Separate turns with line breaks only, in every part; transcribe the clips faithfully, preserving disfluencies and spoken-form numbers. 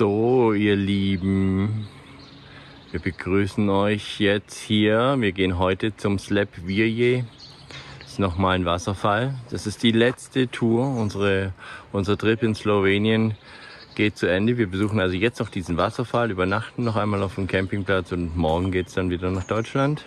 So, ihr Lieben, wir begrüßen euch jetzt hier. Wir gehen heute zum Slep Virje. Das ist nochmal ein Wasserfall. Das ist die letzte Tour. Unsere, unser Trip in Slowenien geht zu Ende. Wir besuchen also jetzt noch diesen Wasserfall, übernachten noch einmal auf dem Campingplatz und morgen geht es dann wieder nach Deutschland.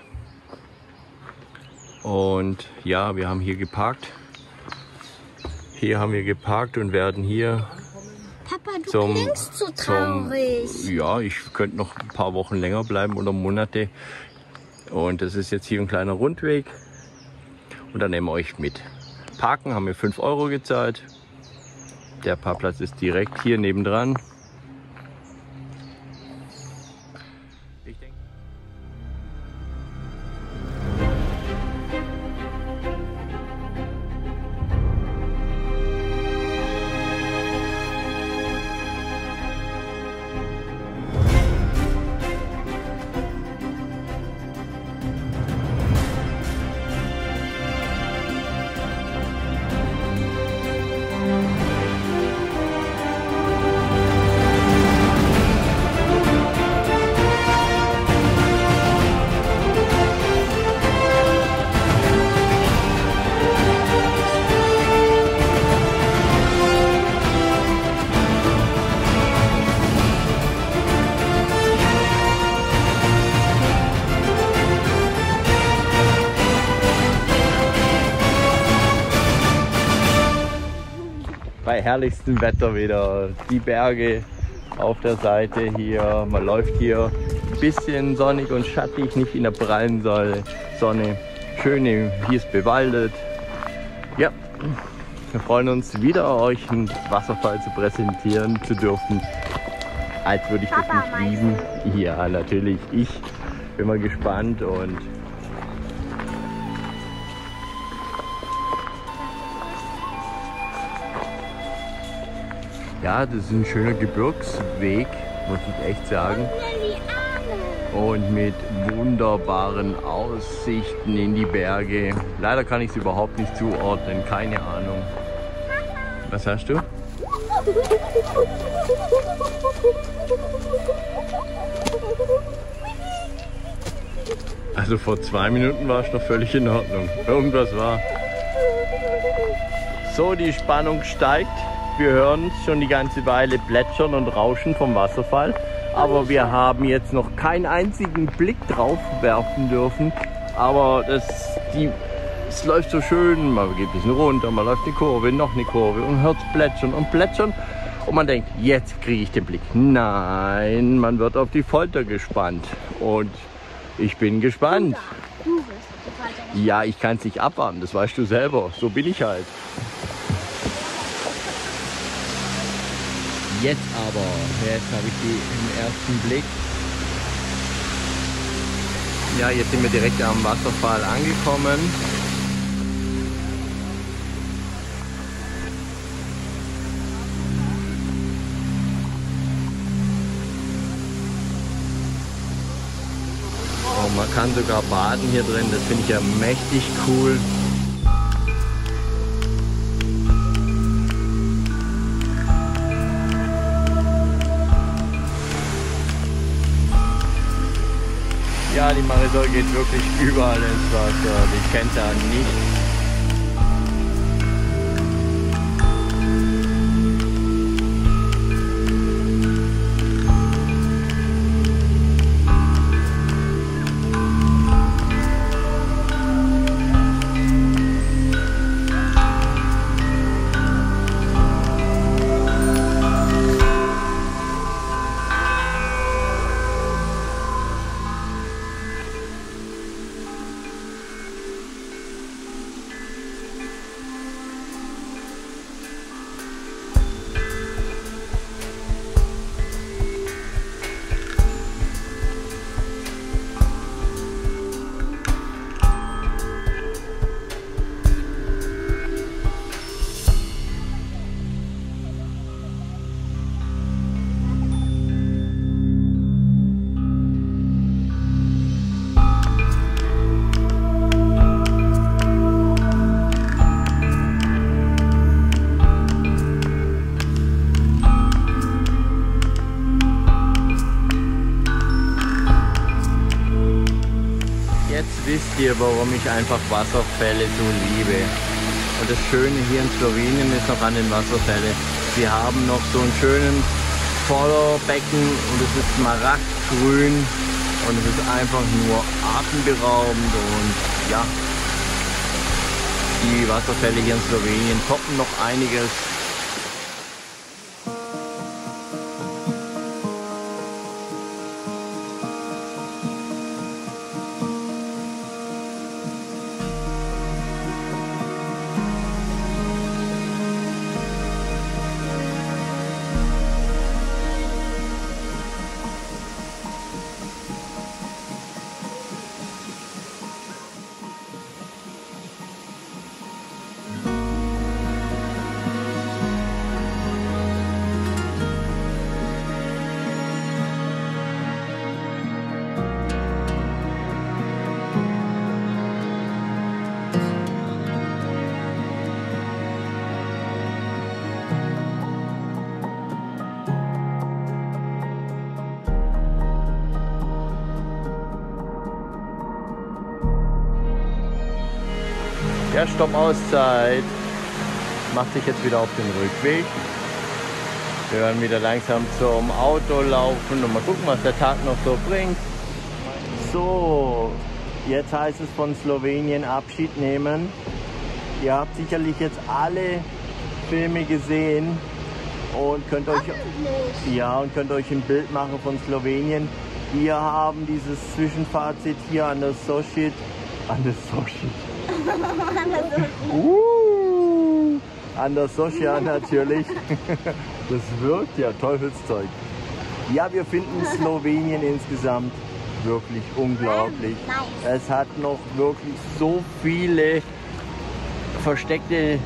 Und ja, wir haben hier geparkt. Hier haben wir geparkt und werden hier
Papa, du
zum,
klingst so traurig.
Zum, ja, ich könnte noch ein paar Wochen länger bleiben oder Monate. Und das ist jetzt hier ein kleiner Rundweg. Und dann nehmen wir euch mit. Parken haben wir fünf Euro gezahlt. Der Parkplatz ist direkt hier nebendran. Ich denke bei herrlichstem Wetter wieder. Die Berge auf der Seite hier. Man läuft hier ein bisschen sonnig und schattig, nicht in der prallen Sonne. Schöne, hier ist bewaldet. Ja, wir freuen uns wieder, euch einen Wasserfall zu präsentieren zu dürfen. Als würde ich das
Papa,
nicht lieben. Ja, natürlich. Ich bin mal gespannt und ja, das ist ein schöner Gebirgsweg, muss ich echt sagen. Und mit wunderbaren Aussichten in die Berge. Leider kann ich es überhaupt nicht zuordnen, keine Ahnung. Was hast du? Also vor zwei Minuten war es noch völlig in Ordnung. Irgendwas war. So, die Spannung steigt. Wir hören schon die ganze Weile plätschern und rauschen vom Wasserfall, aber wir haben jetzt noch keinen einzigen Blick drauf werfen dürfen. Aber das, die, es läuft so schön, man geht ein bisschen runter, man läuft eine Kurve, noch eine Kurve und hört plätschern und plätschern. Und man denkt, jetzt kriege ich den Blick. Nein, man wird auf die Folter gespannt und ich bin gespannt.
Du wirst auf die Folter gespannt.
Ja, ich kann es nicht abwarten, das weißt du selber, so bin ich halt. Jetzt aber, jetzt habe ich die im ersten Blick. Ja, jetzt sind wir direkt am Wasserfall angekommen. Oh, man kann sogar baden hier drin, das finde ich ja mächtig cool. Ja, die Marisol geht wirklich überall ins Wasser. Die kennt er nicht. dir, warum ich einfach Wasserfälle so liebe. Und das Schöne hier in Slowenien ist noch an den Wasserfällen. Sie haben noch so einen schönen Vorderbecken und es ist smaragdgrün und es ist einfach nur atemberaubend und ja, die Wasserfälle hier in Slowenien toppen noch einiges. Der Stoppauszeit macht sich jetzt wieder auf den Rückweg. Wir werden wieder langsam zum Auto laufen und mal gucken, was der Tag noch so bringt. So, jetzt heißt es von Slowenien Abschied nehmen. Ihr habt sicherlich jetzt alle Filme gesehen und könnt euch, ja, und könnt euch ein Bild machen von Slowenien. Wir haben dieses Zwischenfazit hier an der Soschid, an der Soschid. uh, an der Soschia natürlich. Das wirkt ja Teufelszeug. Ja, wir finden Slowenien insgesamt wirklich unglaublich. Es hat noch wirklich so viele versteckte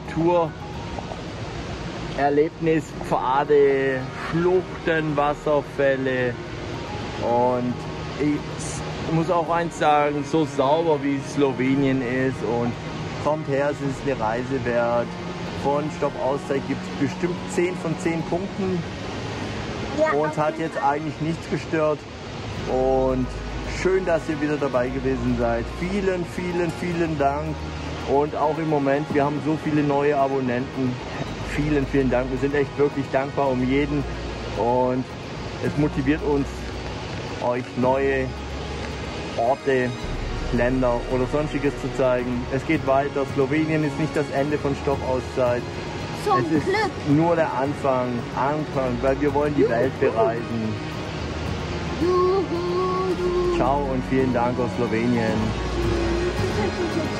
Naturerlebnispfade, Schluchten, Wasserfälle und ich Ich muss auch eins sagen, so sauber wie Slowenien ist und kommt her, es ist eine Reise wert. Von Stoppauszeit gibt es bestimmt zehn von zehn Punkten. Ja, uns hat jetzt eigentlich nichts gestört und schön, dass ihr wieder dabei gewesen seid. Vielen, vielen, vielen Dank und auch im Moment, wir haben so viele neue Abonnenten. Vielen, vielen Dank. Wir sind echt wirklich dankbar um jeden und es motiviert uns, euch neue Orte, Länder oder sonstiges zu zeigen. Es geht weiter. Slowenien ist nicht das Ende von Stoppauszeit.
Zum
es ist
Glück.
nur der Anfang, Anfang, weil wir wollen die Juhu. Welt bereisen.
Juhu.
Ciao und vielen Dank aus Slowenien.